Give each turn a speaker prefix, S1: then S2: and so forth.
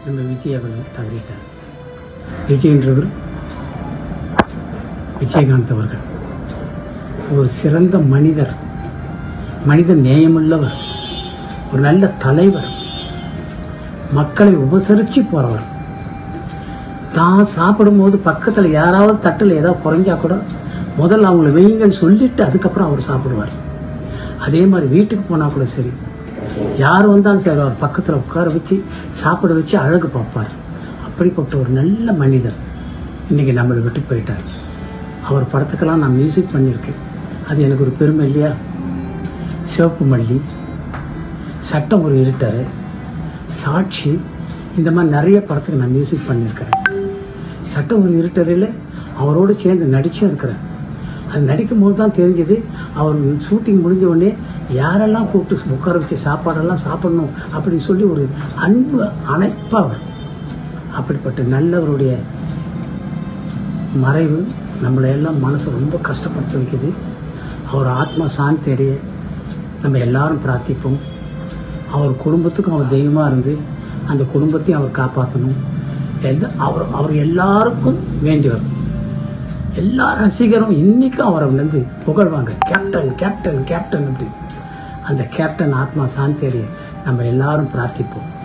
S1: நம்ம விஜய் அவர்கள் தவறிட்டார். விஜயன்றவர் விஜயகாந்த் அவர்கள் ஒரு சிறந்த மனிதர், மனித நேயமுள்ளவர், ஒரு நல்ல தலைவர், மக்களை உபசரித்து போகிறவர். தான் சாப்பிடும்போது பக்கத்தில் யாராவது தட்டில் ஏதாவது குறைஞ்சா கூட முதல்ல அவங்கள வெய்யுங்கன்னு சொல்லிவிட்டு அதுக்கப்புறம் அவர் சாப்பிடுவார். அதே மாதிரி வீட்டுக்கு போனால் கூட சரி, யார் வந்தாலும் சரி அவர் பக்கத்தில் உட்கார வச்சு சாப்பிட வச்சு அழகு பார்ப்பார். அப்படிப்பட்ட ஒரு நல்ல மனிதர் இன்றைக்கி நம்மளை விட்டு போயிட்டார். அவர் படத்துக்கெல்லாம் நான் மியூசிக் பண்ணியிருக்கேன். அது எனக்கு ஒரு பெருமை இல்லையா? சிவப்பு மல்லி, சட்டம் ஒரு இருட்டார், சாட்சி, இந்த மாதிரி நிறைய படத்துக்கு நான் மியூசிக் பண்ணியிருக்கிறேன். சட்டம் ஒரு இருட்டறையில் அவரோடு சேர்ந்து நடிச்சும் இருக்கிறேன். அது நடிக்கும்போது தான் தெரிஞ்சது, அவர் ஷூட்டிங் முடிஞ்ச உடனே யாரெல்லாம் கூப்பிட்டு உட்கார வச்சு சாப்பாடெல்லாம் சாப்பிடணும் அப்படின்னு சொல்லி ஒரு அன்பு அணைப்பாக. அப்படிப்பட்ட நல்லவருடைய மறைவு நம்மளை எல்லாம் மனசை ரொம்ப கஷ்டப்படுத்த வைக்குது. அவர் ஆத்மா சாந்தி அடைய நம்ம எல்லாரும் பிரார்த்திப்போம். அவர் குடும்பத்துக்கும் அவர் தெய்வமாக இருந்து அந்த குடும்பத்தையும் அவர் காப்பாற்றணும். அவர் எல்லாருக்கும் வேண்டியவர். எல்லா ரசிகரும் இன்றைக்கும் அவரை வந்து புகழ்வாங்க, கேப்டன் கேப்டன் கேப்டன் அப்படி. அந்த கேப்டன் ஆத்மா சாந்தி அடைய நம்ம எல்லாரும் பிரார்த்திப்போம்.